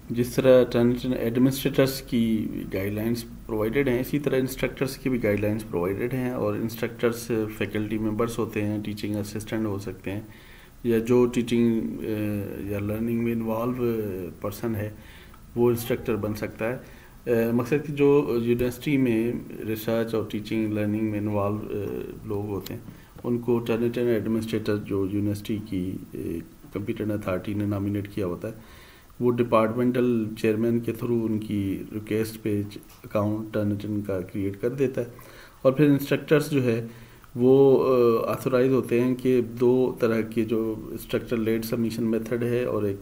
جس طرح transition administrators کی گائیڈ لائنس پرووائڈیڈ ہیں، اسی طرح انسٹرکٹرس کی بھی گائیڈ لائنس پرووائڈیڈ ہیں. اور انسٹرکٹرس فیکلٹی ممبرس ہوتے ہیں، ٹیچنگ اسسٹنٹ ہو سکتے ہیں، یا جو ٹیچنگ یا لرننگ میں انوالو پرسن ہے وہ انسٹرکٹر بن سکتا ہے. مقصد کہ جو یونیورسٹی میں ریسرچ اور ٹیچنگ لرننگ میں انوالو لوگ ہوتے ہیں ان کو ٹرانزیشن ایڈمنسٹریٹر جو یونیورسٹی کی کمپیٹنٹ اتھارٹی نے نامینیٹ کیا ہوتا ہے، وہ ڈپارٹمنٹل چیئرمین کے تھرو ان کی ریکویسٹ پہ اکاؤنٹ ٹرانزیشن کا کریٹ کر دیتا ہے. اور پھر انسٹرکٹرس جو ہے وہ آتھورائز ہوتے ہیں کہ دو طرح کے جو انسٹرکٹر لیڈ سبمیشن میتھڈ ہے اور ایک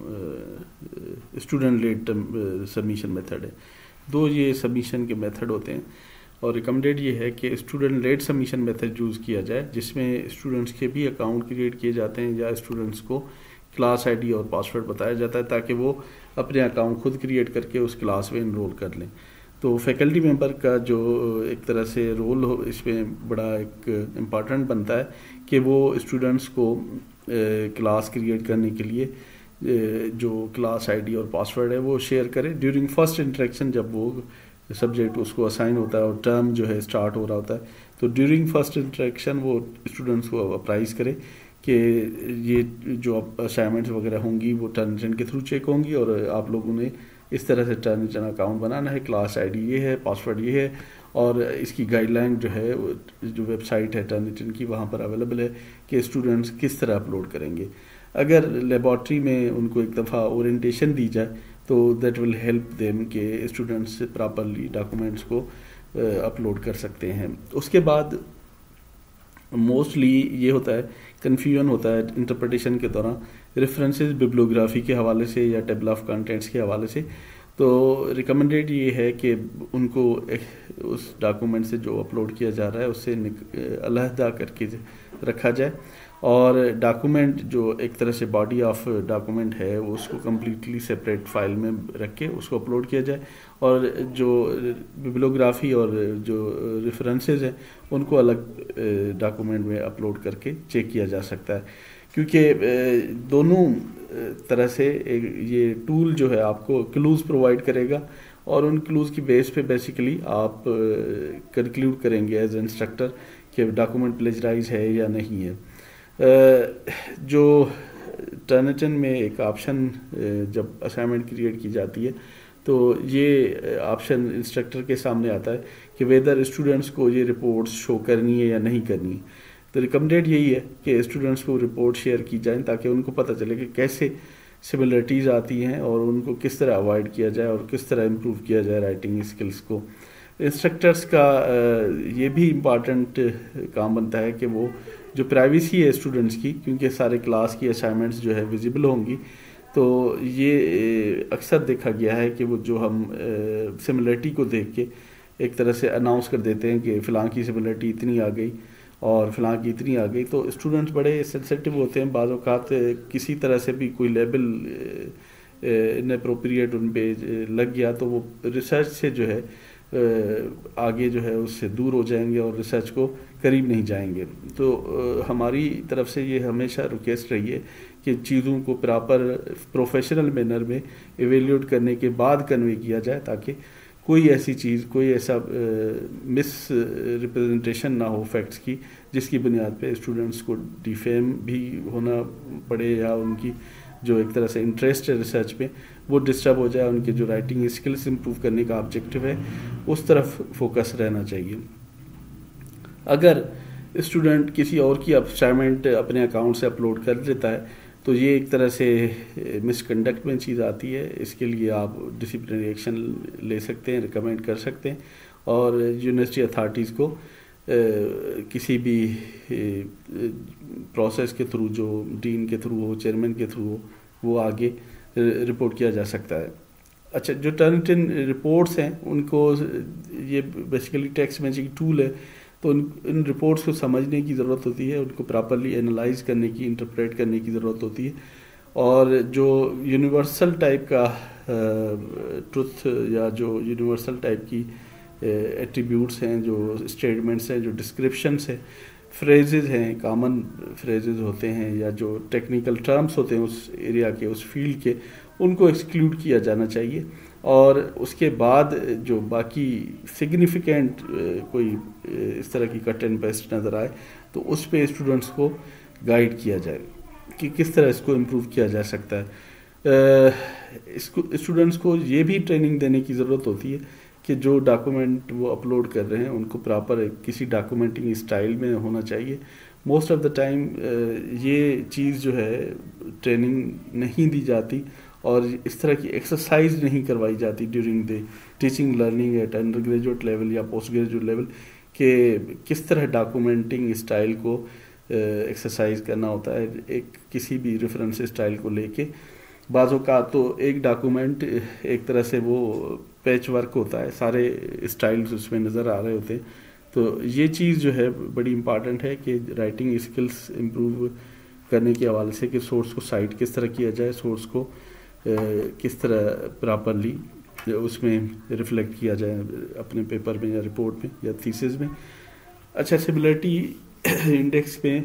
اسٹوڈنٹ لیڈ سبمیشن میتھڈ ہے. دو یہ سبمیشن کے میتھڈ ہوتے ہیں، اور ریکمنڈیڈ یہ ہے کہ student led submission method use کیا جائے، جس میں اسٹوڈنٹس کے بھی اکاؤنٹ کریٹ کیے جاتے ہیں یا اسٹوڈنٹس کو کلاس آئی ڈی اور پاسورڈ بتایا جاتا ہے تاکہ وہ اپنے اکاؤنٹ خود کریٹ کر کے اس کلاس میں انرول کر لیں. تو فیکلٹی ممبر کا جو ایک طرح سے رول ہو اس میں بڑا ایک امپارٹنٹ بنتا ہے کہ وہ اسٹوڈنٹس کو کلاس کریٹ کرنے کے لیے جو کلاس آئی ڈی اور پاسورڈ ہے وہ شیئر کرے ڈیورنگ فرسٹ انٹریکشن. جب وہ سبجیکٹ اس کو اسائن ہوتا ہے اور ٹرم جو ہے اسٹارٹ ہو رہا ہوتا ہے تو ڈیورنگ فرسٹ انٹریکشن وہ اسٹوڈنٹس کو اپرائز کرے کہ یہ جو اسائنمنٹس وغیرہ ہوں گی وہ ٹرانزیشن کے تھرو چیک ہوں گی، اور آپ لوگوں نے اس طرح سے ٹرانزیشن اکاؤنٹ بنانا ہے، کلاس آئی ڈی یہ ہے، پاسورڈ یہ ہے، اور اس کی گائیڈ لائن جو ہے جو ویب سائٹ ہے ٹرانزیشن کی وہاں پر اویلیبل ہے کہ اسٹوڈنٹس کس طرح اپلوڈ کریں گے. اگر لیبارٹری میں ان کو ایک دفعہ اورینٹیشن دی جائے تو دیٹ ول ہیلپ دیم کہ اسٹوڈنٹس پراپرلی ڈاکومنٹس کو اپلوڈ کر سکتے ہیں. اس کے بعد موسٹلی یہ ہوتا ہے کنفیوژن ہوتا ہے انٹرپریٹیشن کے دوران ریفرنسز ببلیوگرافی کے حوالے سے یا ٹیبل آف کنٹینٹس کے حوالے سے. تو ریکمنڈیڈ یہ ہے کہ ان کو اس ڈاکومنٹ سے جو اپلوڈ کیا جا رہا ہے اس سے علیحدہ کر کے رکھا جائے، اور ڈاکومنٹ جو ایک طرح سے باڈی آف ڈاکومنٹ ہے اس کو کمپلیٹلی سپریٹ فائل میں رکھ کے اس کو اپلوڈ کیا جائے، اور جو ببلیوگرافی اور جو ریفرنسز ہیں ان کو الگ ڈاکومنٹ میں اپلوڈ کر کے چیک کیا جا سکتا ہے. کیونکہ دونوں طرح سے یہ ٹول جو ہے آپ کو کلوز پرووائڈ کرے گا، اور ان کلوز کی بیس پہ بیسیکلی آپ کنکلیوڈ کریں گے ایز اے انسٹرکٹر کہ ڈاکومنٹ پلیجرائز ہے یا نہیں ہے. جو ٹرانزیشن میں ایک آپشن جب اسائنمنٹ کریٹ کی جاتی ہے تو یہ آپشن انسٹرکٹر کے سامنے آتا ہے کہ ویدر اسٹوڈنٹس کو یہ رپورٹس شو کرنی ہے یا نہیں کرنی ہے. تو ریکمنڈیڈ یہی ہے کہ اسٹوڈنٹس کو رپورٹ شیئر کی جائیں تاکہ ان کو پتہ چلے کہ کیسے سملرٹیز آتی ہیں اور ان کو کس طرح اوائڈ کیا جائے اور کس طرح امپروو کیا جائے رائٹنگ اسکلس کو. انسٹرکٹرس کا یہ بھی امپارٹنٹ کام بنتا ہے کہ وہ جو پرائیویسی ہے اسٹوڈنٹس کی، کیونکہ سارے کلاس کی اسائنمنٹس جو ہے ویزیبل ہوں گی، تو یہ اکثر دیکھا گیا ہے کہ وہ جو ہم سملرٹی کو دیکھ کے ایک طرح سے اناؤنس کر دیتے ہیں کہ فلاں کی سملرٹی اتنی آ گئی اور فلاں کی اتنی آ گئی، تو اسٹوڈنٹس بڑے سینسیٹیو ہوتے ہیں. بعض اوقات کسی طرح سے بھی کوئی لیبل اناپروپریٹ ان پہ لگ گیا تو وہ ریسرچ سے جو ہے آگے جو ہے اس سے دور ہو جائیں گے اور ریسرچ کو قریب نہیں جائیں گے. تو ہماری طرف سے یہ ہمیشہ ریکویسٹ رہی ہے کہ چیزوں کو پراپر پروفیشنل مینر میں ایویلیوٹ کرنے کے بعد کنوے کیا جائے تاکہ کوئی ایسی چیز، کوئی ایسا مس ریپرزنٹیشن نہ ہو فیکٹس کی جس کی بنیاد پہ اسٹوڈنٹس کو ڈیفیم بھی ہونا پڑے یا ان کی جو ایک طرح سے انٹرسٹ ہے ریسرچ میں وہ ڈسٹرب ہو جائے. ان کے جو رائٹنگ اسکلس امپروو کرنے کا آبجیکٹو ہے اس طرف فوکس رہنا چاہیے. اگر اسٹوڈنٹ کسی اور کی اسائنمنٹ اپنے اکاؤنٹ سے اپلوڈ کر دیتا ہے تو یہ ایک طرح سے مس کنڈکٹ میں چیز آتی ہے. اس کے لیے آپ ڈسپلنری ایکشن لے سکتے ہیں، ریکمینڈ کر سکتے ہیں، اور یونیورسٹی اتھارٹیز کو کسی بھی پروسیس کے تھرو، جو ڈین کے تھرو ہو، چیئرمین کے تھرو ہو، وہ آگے رپورٹ کیا جا سکتا ہے. اچھا، جو ٹرنٹن رپورٹس ہیں ان کو یہ بیسیکلی ٹیکسٹ میچنگ ٹول ہے، تو ان رپورٹس کو سمجھنے کی ضرورت ہوتی ہے، ان کو پراپرلی انالائز کرنے کی، انٹرپریٹ کرنے کی ضرورت ہوتی ہے. اور جو یونیورسل ٹائپ کا ٹروتھ یا جو یونیورسل ٹائپ کی ایٹریبیوٹس ہیں، جو اسٹیٹمنٹس ہیں، جو ڈسکرپشنس ہیں، فریزز ہیں، کامن فریزز ہوتے ہیں، یا جو ٹیکنیکل ٹرمز ہوتے ہیں اس ایریا کے، اس فیلڈ کے، ان کو ایکسکلوڈ کیا جانا چاہیے، اور اس کے بعد جو باقی سگنیفیکنٹ کوئی اس طرح کی کٹ اینڈ پیسٹ نظر آئے تو اس پہ اسٹوڈنٹس کو گائیڈ کیا جائے کہ کس طرح اس کو امپروو کیا جا سکتا ہے۔ اسٹوڈنٹس کو یہ بھی ٹریننگ دینے کی ضرورت ہوتی ہے کہ جو ڈاکومنٹ وہ اپلوڈ کر رہے ہیں ان کو پراپر کسی ڈاکومنٹنگ اسٹائل میں ہونا چاہیے۔ موسٹ آف دا ٹائم یہ چیز جو ہے ٹریننگ نہیں دی جاتی اور اس طرح کی ایکسرسائز نہیں کروائی جاتی during the teaching learning at undergraduate level یا پوسٹ گریجویٹ لیول کہ کس طرح ڈاکومنٹنگ اسٹائل کو ایکسرسائز کرنا ہوتا ہے ایک کسی بھی ریفرنس اسٹائل کو لے کے۔ بعض اوقات تو ایک ڈاکومنٹ ایک طرح سے وہ پیچ ورک ہوتا ہے، سارے اسٹائلز اس میں نظر آ رہے ہوتے ہیں، تو یہ چیز جو ہے بڑی امپارٹنٹ ہے کہ رائٹنگ اسکلس امپروو کرنے کے حوالے سے کہ سورس کو سائٹ کس طرح کیا جائے، سورس کو کس طرح پراپرلی اس میں ریفلیکٹ کیا جائے اپنے پیپر میں یا رپورٹ میں یا تھیسز میں۔ اچھا، سملرٹی انڈیکس میں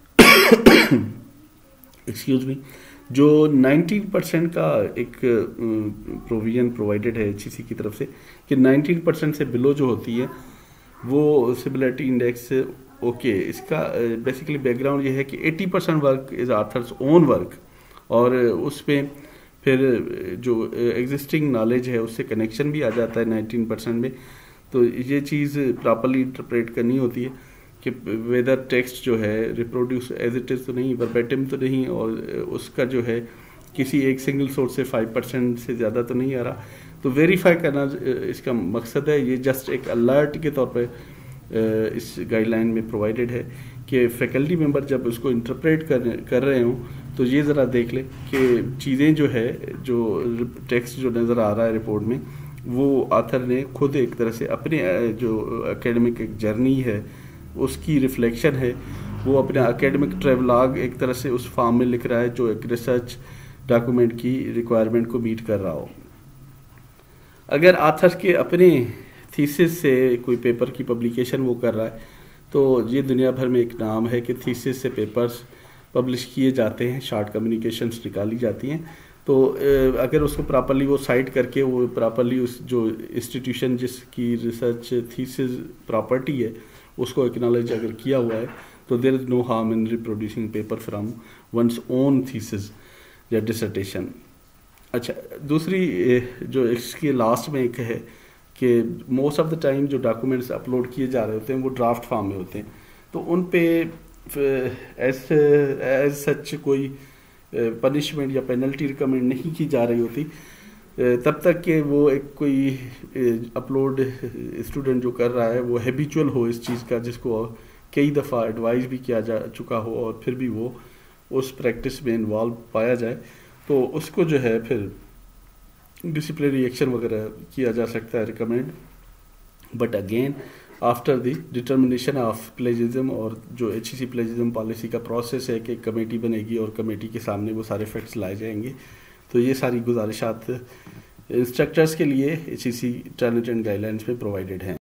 ایکسکیوز می جو 19% کا ایک پروویژن پرووائڈڈ ہے HEC کی طرف سے کہ 19% سے بلو جو ہوتی ہے وہ سملرٹی انڈیکس اوکے، اس کا بیسیکلی بیک گراؤنڈ یہ ہے کہ 80% work is author's own work, اور اس پہ پھر جو ایگزسٹنگ نالج ہے اس سے کنیکشن بھی آ جاتا ہے 19% میں۔ تو یہ چیز پراپرلی انٹرپریٹ کرنی ہوتی ہے کہ ویدر ٹیکسٹ جو ہے ریپروڈیوس ایز اٹ از تو نہیں، وربیٹم تو نہیں، اور اس کا جو ہے کسی ایک سنگل سورس سے 5% سے زیادہ تو نہیں آ رہا۔ تو ویریفائی کرنا اس کا مقصد ہے، یہ جسٹ ایک الرٹ کے طور پہ اس گائیڈ لائن میں پرووائڈڈ ہے کہ فیکلٹی ممبر جب اس کو انٹرپریٹ کر رہے ہوں تو یہ ذرا دیکھ لیں کہ چیزیں جو ہے جو ٹیکسٹ جو نظر آ رہا ہے رپورٹ میں وہ آتھر نے خود ایک طرح سے اپنے جو اکیڈمک ایک جرنی ہے اس کی ریفلیکشن ہے، وہ اپنے اکیڈمک ٹریولاگ ایک طرح سے اس فارم میں لکھ رہا ہے جو ایک ریسرچ ڈاکومنٹ کی ریکوائرمنٹ کو میٹ کر رہا ہو۔ اگر آتھر کے اپنے تھیسس سے کوئی پیپر کی پبلیکیشن وہ کر رہا ہے تو یہ دنیا بھر میں ایک نام ہے کہ تھیسس سے پیپرز پبلش کیے جاتے ہیں، شارٹ کمیونیکیشنز نکالی جاتی ہیں، تو اگر اس کو پراپرلی وہ سائٹ کر کے وہ پراپرلی اس جو انسٹیٹیوشن جس کی ریسرچ تھیسس پراپرٹی ہے اس کو ایکنالج اگر کیا ہوا ہے تو there is no harm in reproducing paper from one's own thesis یا ڈسرٹیشن۔ اچھا، دوسری جو اس کے لاسٹ میں ایک ہے کہ موسٹ آف دا ٹائم جو ڈاکومنٹس اپلوڈ کیے جا رہے ہوتے ہیں وہ ڈرافٹ فارم میں ہوتے ہیں، تو ان پہ ایز سچ کوئی پنشمنٹ یا پینلٹی ریکمینڈ نہیں کی جا رہی ہوتی تب تک کہ وہ ایک کوئی اپلوڈ اسٹوڈنٹ جو کر رہا ہے وہ ہیبیچول ہو اس چیز کا، جس کو کئی دفعہ ایڈوائز بھی کیا جا چکا ہو اور پھر بھی وہ اس پریکٹس میں انوالو پایا جائے، تو اس کو جو ہے پھر ڈسپلنری ایکشن وغیرہ کیا جا سکتا ہے recommend, but again after the determination of plagiarism, اور جو HEC پلیجزم پالیسی کا پروسیس ہے کہ کمیٹی بنے گی اور کمیٹی کے سامنے وہ سارے فیکٹس لائے جائیں گے۔ تو یہ ساری گزارشات انسٹرکٹرز کے لیے HEC Turnitin and guidelines میں پرووائڈڈ ہیں۔